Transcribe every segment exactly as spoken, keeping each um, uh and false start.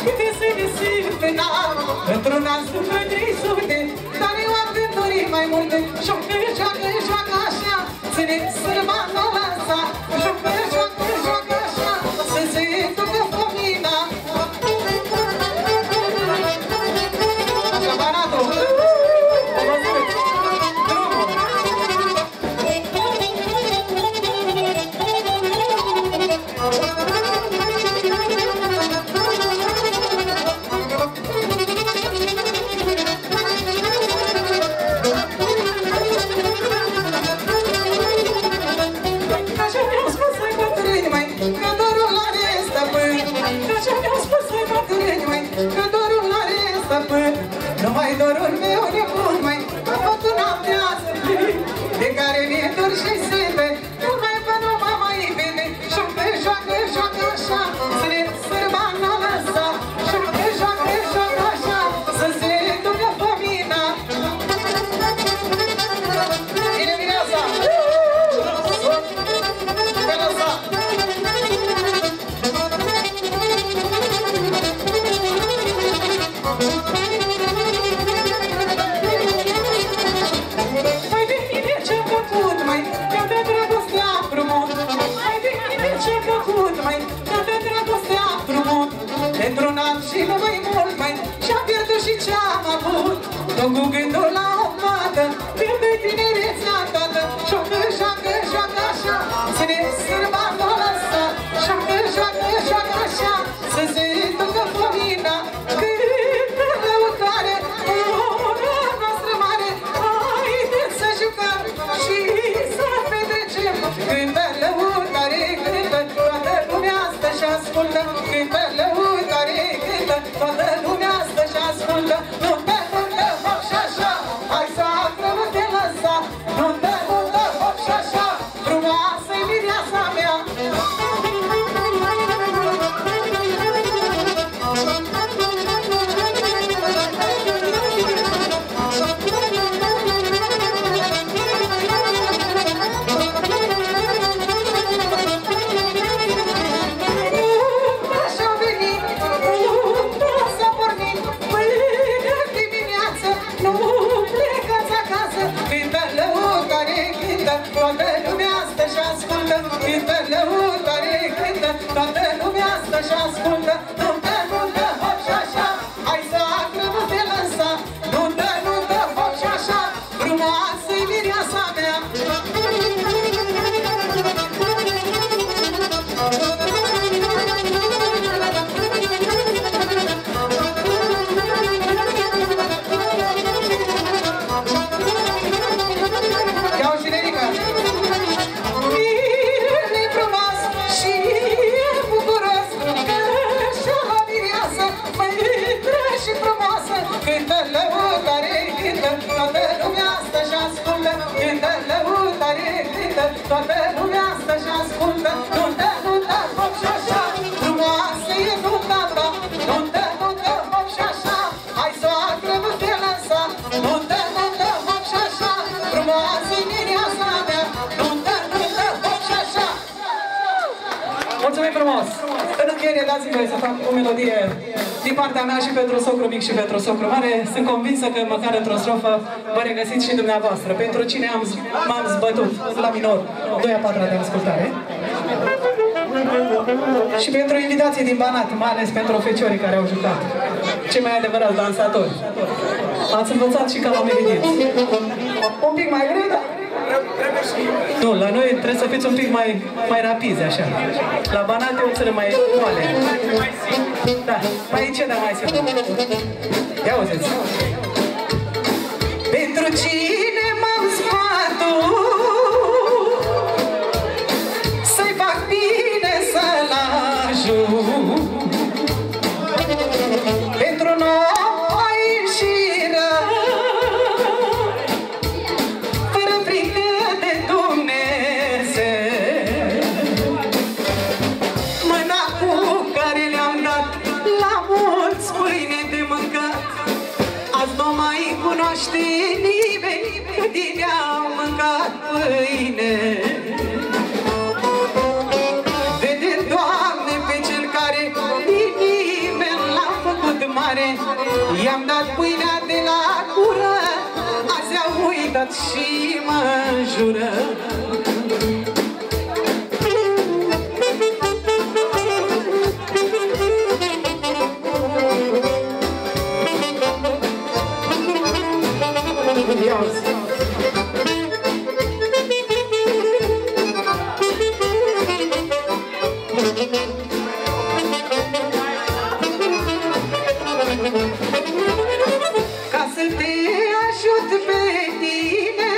câte se desip în an. Într-un an suflet trei sute, dar eu am gânduri mai multe. Joacă, joacă, joacă așa, ține sârba, nu lăsa. Joacă, joacă, joacă așa, să se ducă pomina. Așa, Banatul! Nu mai dorul meu nebun, mai am făcut noaptea să plin, de care mi-e dor și sete, nu mai văd, nu mă mai vede. Joacă, joacă, joacă așa, să ne sărba n-a lăsa. Joacă, joacă, joacă așa, să se ducă pomina. Bine, bine asta! Pe lăsa! Într-un an și nu mai mult mai și-am pierdut și ce-am avut. Tot cu gândul la o fată, pierde tinerețea toată. Joacă, joacă, joacă așa, să ne sărba nu lăsa. Joacă, joacă, joacă așa, să se ducă pomina. Cântă lăutare, ora noastră mare, haideți să jucăm și să petrecem. Cântă lăutare, cântă, toată lumea stă și ascultă. Cântă lăutare, cântă, toată lumea stă și ascultă. Nu-ntă, nu-ntă, hop și așa, hai să acră-mă te lăsa. Nu-ntă, nu-ntă, hop și așa, frumoasă-i mireasa mea. Toată lumea stă și ascultă, cântă lăutare, cântă, toată lumea stă și ascultă. Nu-ntă, nu-ntă, hop și așa, hai să acră-mă te lăsa. Nu-ntă, nu-ntă, hop și așa, frumoasă-i mireasa mea. Iau și Nerica! Mirele frumos și bucuros, că așa la mireasă, mândră și frumoasă. Cântă lăutare, cântă, toată lumea stă și ascultă. Cântă lăutare, cântă, toată lumea stă și ascultă. Nu-ntă, nu-ntă, hop și așa, frumoasă e nunta ta. Nu-ntă, nu-ntă, hop și așa, hai să o acră-mă te lăsa. Nu-ntă, nu-ntă, hop și așa, frumoasă-i mireasa mea. Nu-ntă, nu-ntă, hop și așa. Mulțumim frumos! În încheiere, dați-mi voi să fac o melodie din partea mea și pentru socru mic și pentru socru mare. Sunt convinsă că măcar într-o strofă vă regăsiți și dumneavoastră. Pentru cine m-am zbătut la minor, doi a patra de ascultare. Și pentru invitații din Banat, mai ales pentru feciorii care au jucat. Cei mai adevărați dansatori. Ați învățat și cam ameninit. Un pic mai greu, da? Nu, la noi trebuie să fiți un pic mai, mai rapizi, așa. La Banat e o țără mai moale. Da, mai aici, dar mai simplu. Ia auziți. Pentru cine m-am sfatul să-i fac bine să-l ajut. Pentru noi și rău, fără frică de Dumnezeu, mâna cu care le-am dat la mulți pâine de mâncat, azi nu mai cunoaște nimeni din ea-au mâncat pâine. Vede, Doamne, pe cel care din nimeni l-a mare, i-am dat pâinea de la gură, azi a uitat și mă jură. Ca să te ajut pe tine,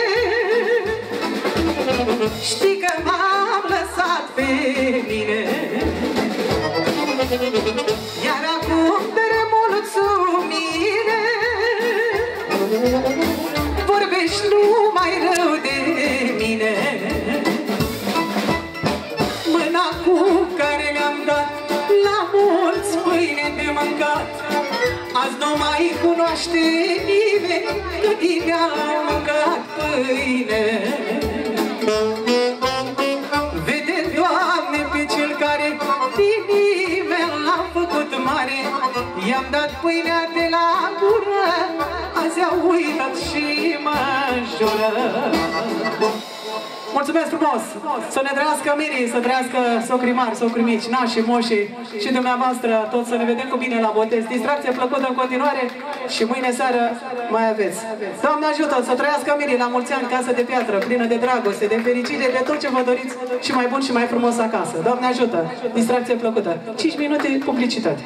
știi că m-am lăsat pe mine. Iar acum de mulțumire vorbești numai rău de mine. Mâna cu care le-am dat la mulți pâine de mâncat, azi nu mai cunoaște nimeni că tine am mâncat pâine. Vede, Doamne, pe cel care din nimeni l-a făcut mare, i-am dat pâinea de la gură, azi a uitat și mă jură. Mulțumesc frumos! Să ne trăiască mirii, să trăiască socrii mari, socrii mici, nașii, moșii și dumneavoastră, toți să ne vedem cu bine la botez. Distracție plăcută în continuare și mâine seară mai aveți. Doamne ajută să trăiască mirii la mulți ani, casă de piatră, plină de dragoste, de fericire, de tot ce vă doriți și mai bun și mai frumos acasă. Doamne ajută! Distracție plăcută. cinci minute publicitate.